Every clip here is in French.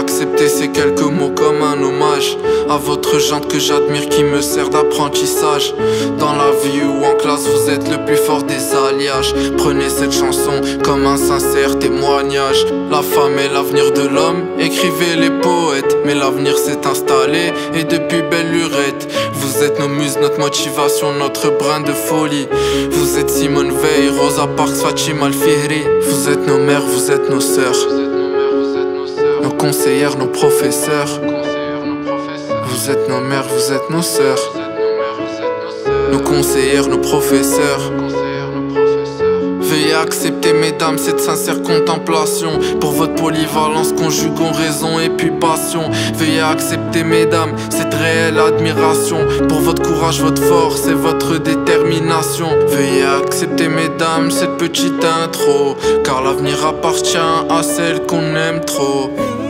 accepter ces quelques mots comme un hommage à votre gente que j'admire, qui me sert d'apprentissage. Dans la vie ou en classe, vous êtes le plus fort des alliages. Prenez cette chanson comme un sincère témoignage. La femme est l'avenir de l'homme, écrivez les poètes. Mais l'avenir s'est installé et depuis belle lurette. Vous êtes nos muses, notre motivation, notre brin de folie. Vous êtes Simone Veil, Rosa Parks, Fatima Al-Fihri. Vous êtes nos mères, vous êtes nos sœurs, nos conseillères, nos professeurs. Vous êtes nos mères, vous êtes nos sœurs, nos conseillères, nos professeurs. Veuillez accepter, mesdames, cette sincère contemplation. Pour votre polyvalence, conjuguons raison et puis passion. Veuillez accepter, mesdames, cette réelle admiration. Pour votre courage, votre force et votre détermination. Veuillez accepter, mesdames, cette petite intro, car l'avenir appartient à celle qu'on aime trop.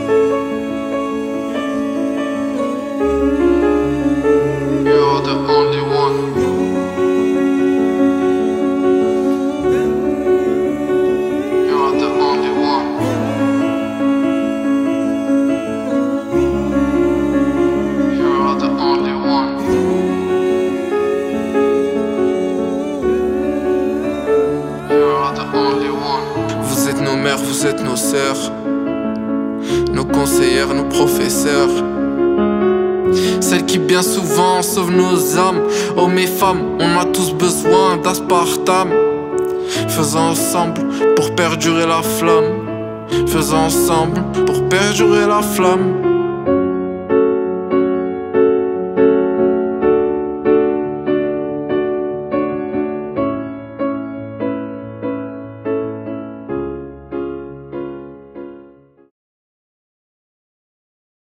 You're the only one. Vous êtes nos mères, vous êtes nos sœurs, nos conseillères, nos professeurs. Celles qui bien souvent sauvent nos âmes. Hommes et femmes, on a tous besoin d'aspartame. Faisons ensemble pour perdurer la flamme. Faisons ensemble pour perdurer la flamme.